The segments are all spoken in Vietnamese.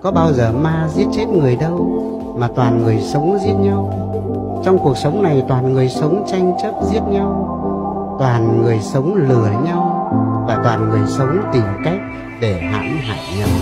có bao giờ ma giết chết người đâu, mà toàn người sống giết nhau. Trong cuộc sống này toàn người sống tranh chấp giết nhau, toàn người sống lừa nhau, và toàn người sống tìm cách để hãm hại nhau.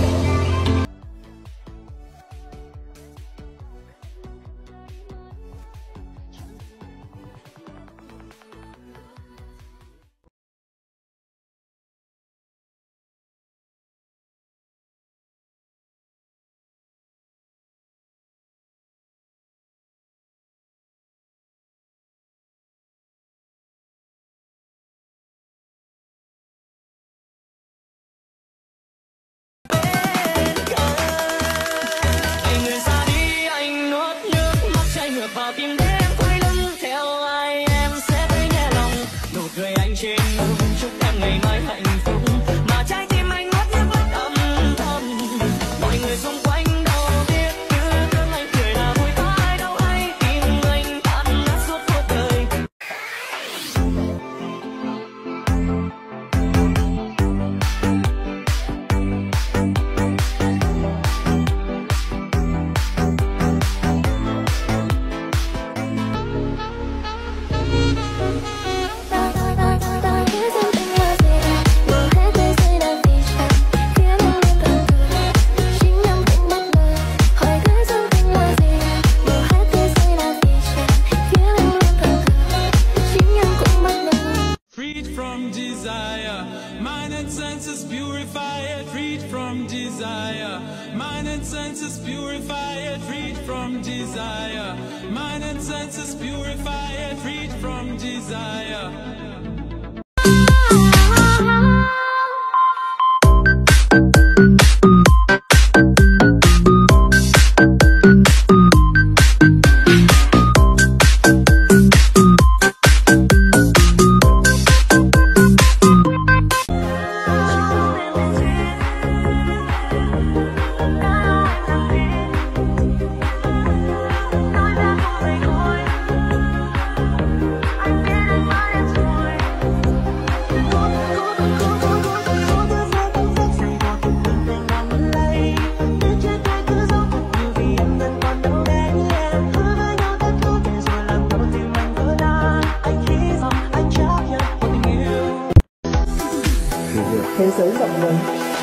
Thế giới rộng lớn,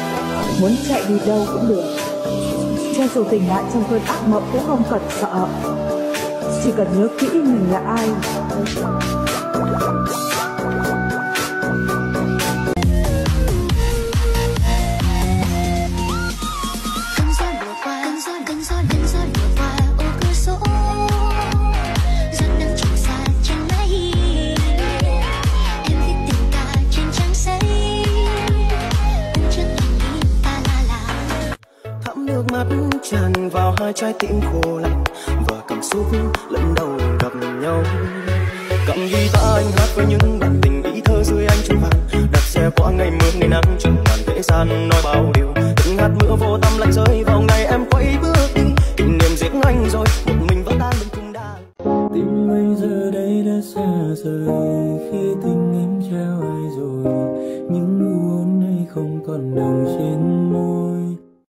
muốn chạy đi đâu cũng được. Cho dù tỉnh lại trong cơn ác mộng cũng không cần sợ. Chỉ cần nhớ kỹ mình là ai. Nước mắt tràn vào hai trái tim khô lạnh và cảm xúc lần đầu gặp nhau. Cầm guitar anh hát với những bản tình ý thơ dưới ánh trăng vàng, đạp xe qua ngày mưa ngày nắng trong màn thế gian nói bao điều. Từng hạt mưa vô tâm lạnh rơi vào ngày em quay bước đi, kỷ niệm giết anh rồi một mình vẫn đang bên cùng đàn. Tim anh giờ đây đã xa rời khi tình em trao ai rồi, những nụ hôn này không còn nồng trên môi.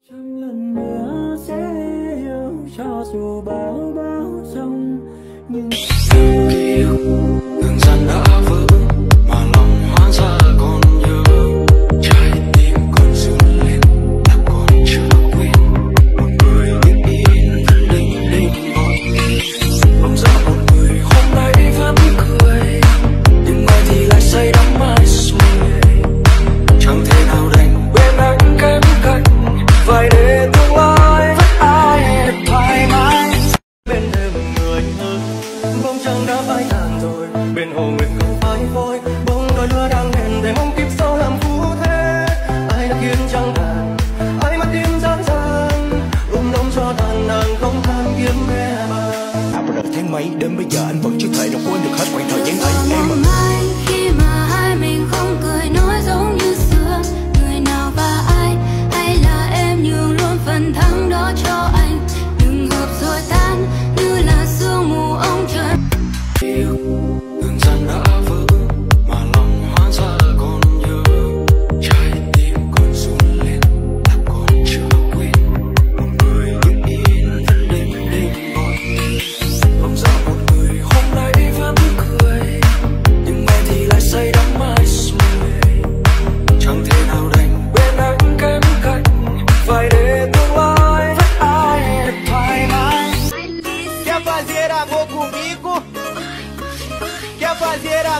Cho dù bão sông nhưng ngừng gian đã vỡ mà lòng hóa ra còn nhớ, trái tim còn run lên đã còn chưa quên một người bình yên linh linh gọi bỗng ra một người hôm nay vẫn cười, nhưng ngoài thì lại say đắm mãi rồi, chẳng thể nào đành bên anh kém cạnh phải để tương lai với ai được thoải mái. Bên thêm người hơn bóng trăng đã phai tàn rồi, bên hồ nguyệt không phai phôi, bóng đôi lửa đang hẹn để mong kiếp sau làm phú thế. Ai đã khiến trăng tàn, ai mà tim gian gian nóng cho tàn nàng không than kiếm nghe mà. Vào đầu tháng mấy đến bây giờ anh vẫn chưa thể nào quên được hết khoảng thời gian ấy em à. Khi mà hai mình không cười nói giống như xưa, người nào và ai, hay là em nhường luôn phần thắng đó cho anh, đừng hợp rồi tan như là sương mù ông trời. Ngừng gian đã vỡ mà lòng hóa ra còn nhớ, trái tim còn run lên đã còn chưa quên một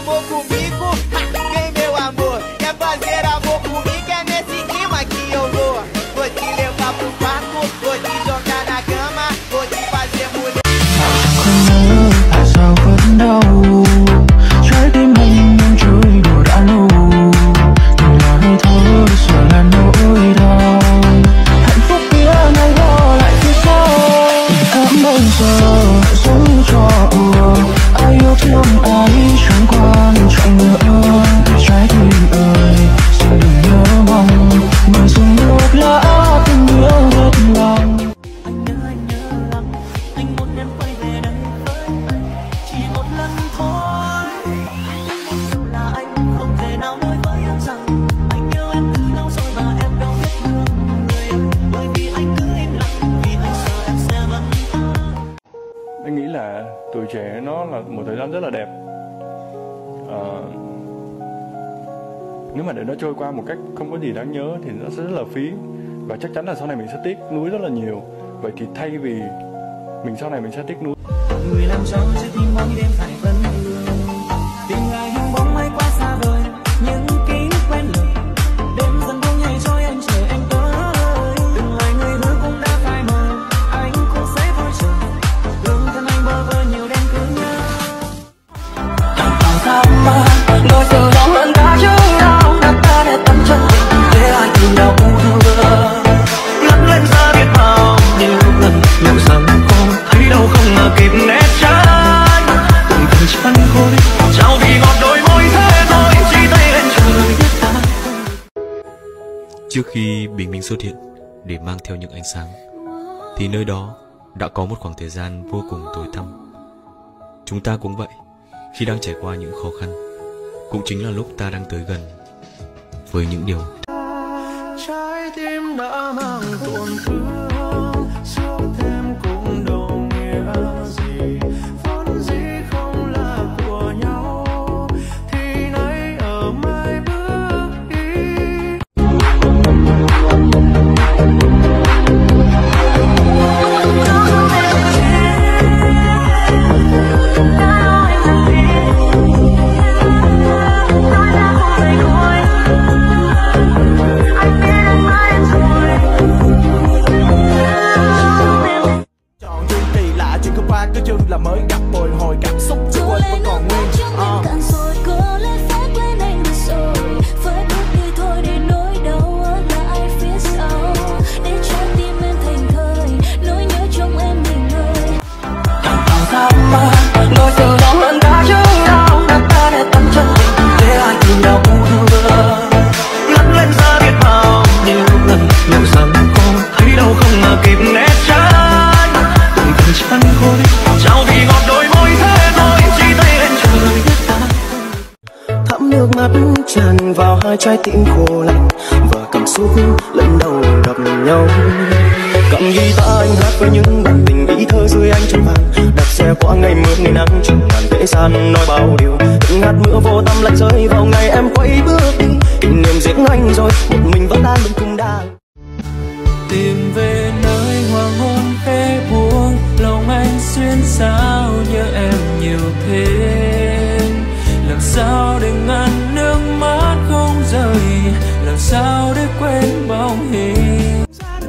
amor comigo, vem meu amor. Quer fazer amor comigo, é nesse clima que eu vou. Vou te levar pro quarto, vou te jogar na cama, vou te fazer mulher. Không nhớ tại sao vẫn đau, trái tim mình đang trôi đùa đã lâu. Từng là hơi thở giờ là nỗi đau, hạnh phúc kia ngày đó lại phía sau. Em bây giờ sống cho ai yêu thương ai chẳng quan trọng nữa. Trái tim ơi xin đừng nhớ mong người dừng lúc lỡ tình yêu hết lòng. Anh nhớ lắm, anh muốn em quay về đây với anh chỉ một lần thôi. Anh muốn là anh không thể nào nói với em rằng anh yêu em từ lâu rồi và em đâu biết thương người em, bởi vì anh cứ im lặng vì anh sợ em sẽ vẫn. Anh nghĩ là tuổi trẻ nó là một thời gian rất là đẹp. Nếu mà để nó trôi qua một cách không có gì đáng nhớ thì nó sẽ rất là phí. Và chắc chắn là sau này mình sẽ tiếc nuối rất là nhiều. Vậy thì thay vì mình sau này mình sẽ tiếc nuối, Người làm sao sẽ tìm mỗi đêm phải vấn vương, tìm lại hình bóng mây quá xa vời, những ký ức quen lời. Đêm dần buông nhảy trôi anh chờ em tới, từng lời người hứa cũng đã phai mờ, anh cũng sẽ thôi chờ. Đường thân anh bơ vơ nhiều đêm cứ nhớ. Thầm vào sao mà đôi sự đau hơn ta chứ đau, đặt ta để tâm chân tình để ai tìm đau thương. Lắng lên ra biết bao nhiêu lần liệu rằng cô thấy đâu không ngờ kịp né tránh. Từng phần chân khôi trao vì ngọt đôi môi thế thôi, chỉ tay lên trời biết ta. Trước khi bình minh xuất hiện để mang theo những ánh sáng, thì nơi đó đã có một khoảng thời gian vô cùng tối tăm. Chúng ta cũng vậy, khi đang trải qua những khó khăn, cũng chính là lúc ta đang tới gần với những điều. Trái tim đã mang tổn thương, sâu thêm cũng đâu nghĩa gì. Vốn dĩ không là của nhau thì nay ở mai bước đi. Cứ chừng là mới gặp bồi hồi cảm xúc chưa quên vẫn còn nguyên. Cạn rồi có lẽ phải quên anh được rồi, phải bước đi thôi để nỗi đau ở lại phía sau, để trái tim em thành thơi, nỗi nhớ trong em nghỉ ngơi. Thầm vào sao mà đôi sự đau hơn ta chứ đau, đặt ta để tâm chân tình để ai tìm đau thương. Lắng lên ra biết bao nhiêu lần liệu rằng cô thấy đâu không ngờ kịp né tránh. Từng phần chân khôi trao vì ngọt đôi môi thế thôi, chỉ tay lên trời biết ta. Thấm nước mắt tràn vào hai trái tim khô lạnh và cảm xúc lần đầu gặp nhau. Cầm guitar anh hát với những bản tình ý thơ dưới ánh trăng vàng, đạp xe qua ngày mưa ngày nắng trong ngàn dễ gian nói bao điều. Từng hạt mưa vô tâm lại rơi vào ngày em quay bước đi, kỷ niệm giết anh rồi một mình vẫn đang bên cùng đang. Tìm về nơi hoàng hôn khẽ buông, lòng anh xuyên sao nhớ em nhiều thêm. Làm sao để ngăn nước mắt không rơi, làm sao để quên bóng hình.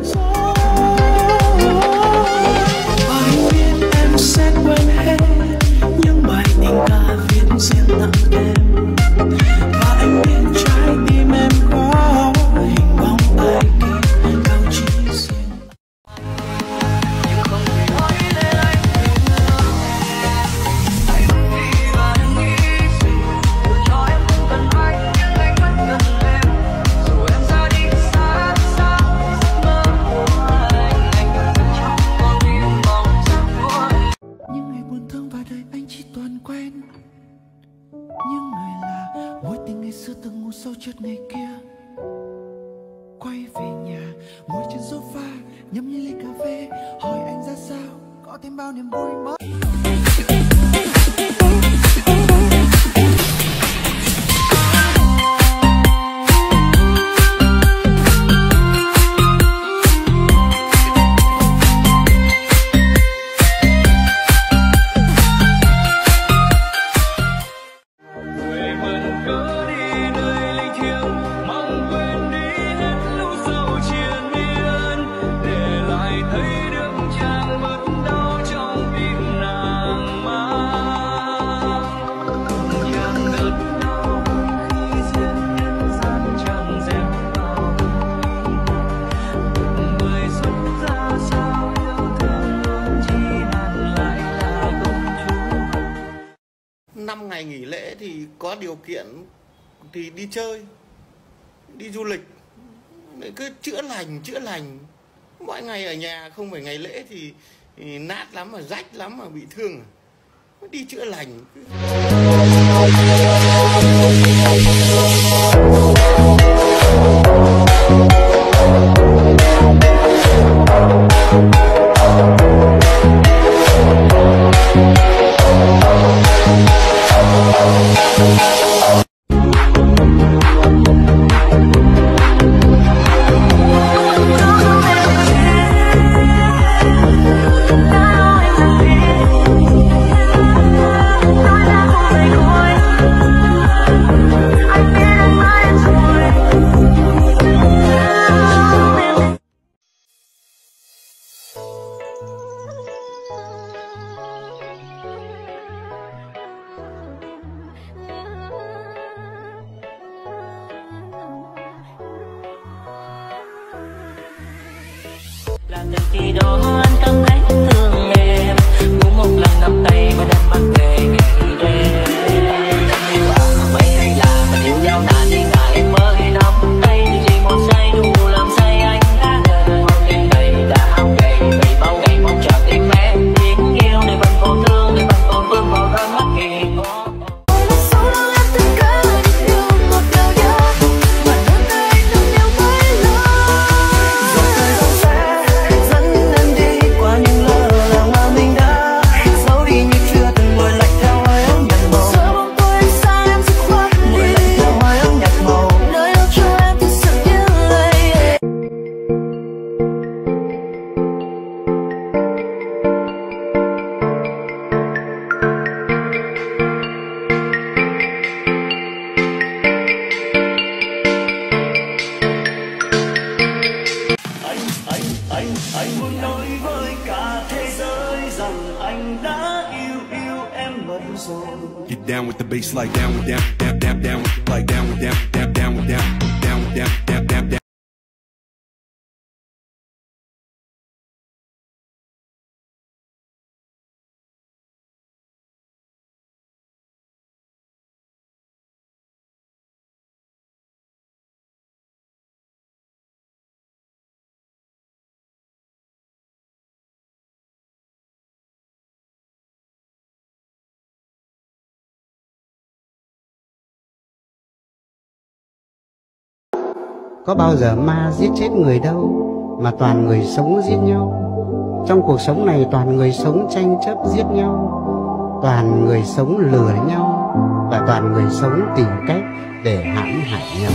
Anh biết em sẽ quên hết những bài tình ca viết riêng tặng em, và anh biết trái tim em có hình bóng ai kia cao chỉ riêng. Nhưng không thể nói lên anh hãy bước đi và đừng nghĩ gì, dù cho em không cần anh nhưng anh vẫn cần em. Dù em ra đi xa xa giấc mơ của anh vẫn trong con tim mong giấc của anh. Những ngày buồn thương và đời anh chỉ toàn quen những người lạ, mối tình ngày xưa từng ngủ sâu chợt ngày kia quay về nhà ngồi trên sofa nhâm nhi ly cà phê, hỏi anh ra sao có thêm bao niềm vui mới. 5 ngày nghỉ lễ thì có điều kiện thì đi chơi, đi du lịch, cứ chữa lành. Mỗi ngày ở nhà không phải ngày lễ thì nát lắm mà rách lắm mà bị thương, đi chữa lành. Làm được gì đó anh cảm thấy thương em, muốn một lần nắm tay và đem bắt về ngày đêm. Chẳng biết là mấy hay là mình yêu nhau nản đi ngại em mới nắm tay, thì chỉ một giây đủ làm say anh đã đời. Mong đêm này đã hao gầy, vì bao ngày mong chờ tim em tiếng yêu để vẫn còn thương, để vẫn còn vương vào đôi mắt kỳ. Anh muốn nói với cả thế giới rằng anh đã yêu em mất rồi. Get down with the bass like down with down, like down with down with down. Có bao giờ ma giết chết người đâu, mà toàn người sống giết nhau. Trong cuộc sống này toàn người sống tranh chấp giết nhau, toàn người sống lừa nhau, và toàn người sống tìm cách để hãm hại nhau.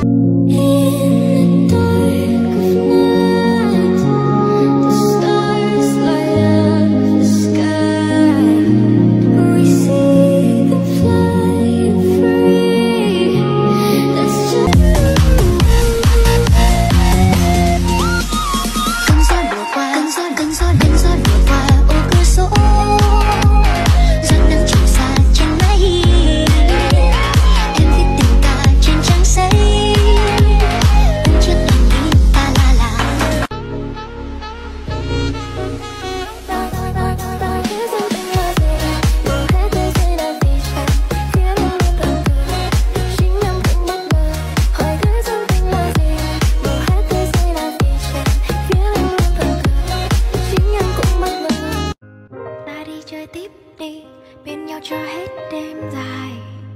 Chơi tiếp đi, bên nhau cho hết đêm dài.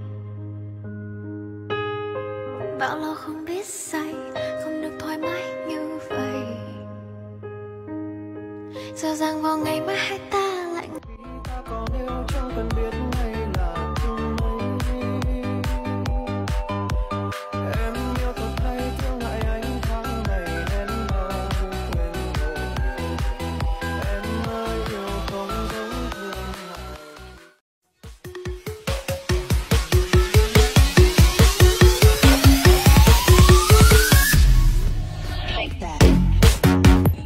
Bao lâu không biết say, không được thoải mái như vậy. Giờ rằng vào ngày mai hai ta lạnh. Ta còn yêu chẳng cần biết hay là thương mấy. Em yêu thật hay thương hại anh tháng ngày em ơi quên rồi. Em ơi yêu không giống thương hại.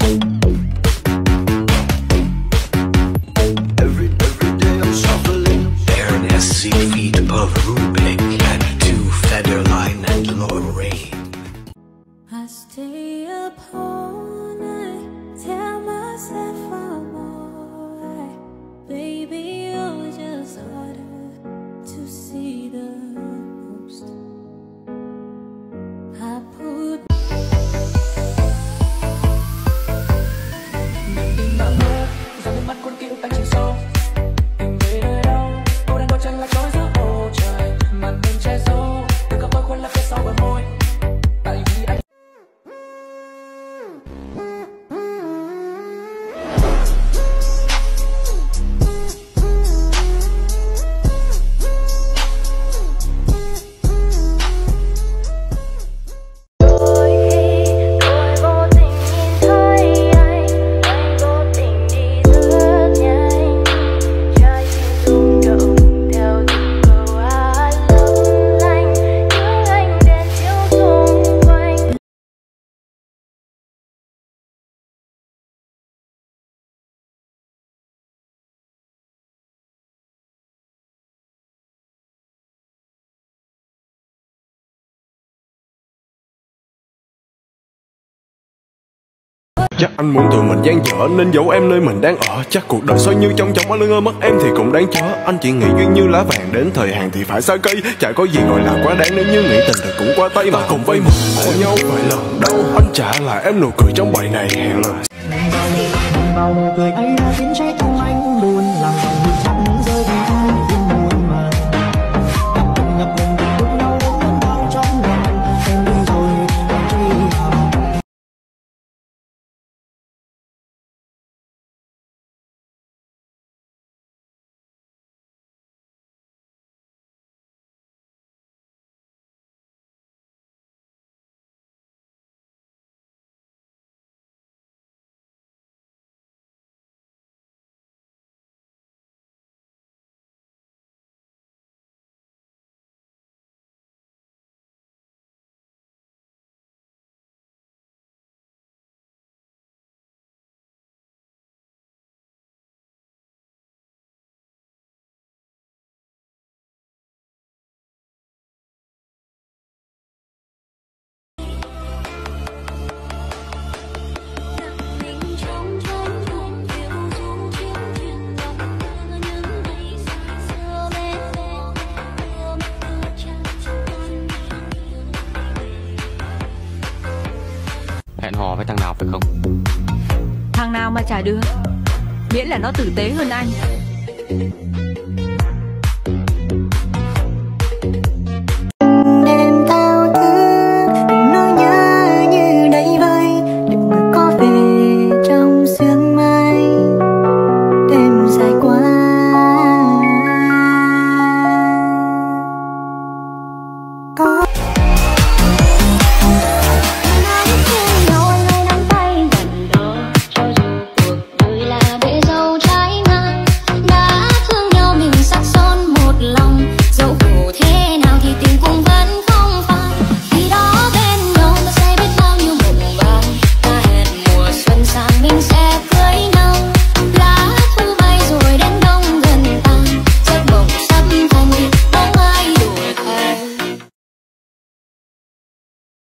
Every day I'm shuffling. Chắc anh muốn tụi mình gian dở nên giấu em nơi mình đang ở. Chắc cuộc đời xoay như trong chóng anh lưng mất em thì cũng đáng chớ. Anh chỉ nghĩ duyên như lá vàng đến thời hạn thì phải xa cây. Chả có gì gọi là quá đáng nếu như nghĩ tình thì cũng qua tay. Mà cùng vay mượn của nhau vài lần đâu anh trả lại em nụ cười trong bài này hẹn lời. Bao nụ cười ấy đã khiến trái tim anh buồn làm dòng nước mắt rơi vì ai yêu muôn màng. Ngập ngừng từng bước nhau đến cơn đau trong lòng em đi rồi em truy hầm. Hẹn hò với thằng nào phải không? Thằng nào mà chả được, miễn là nó tử tế hơn anh.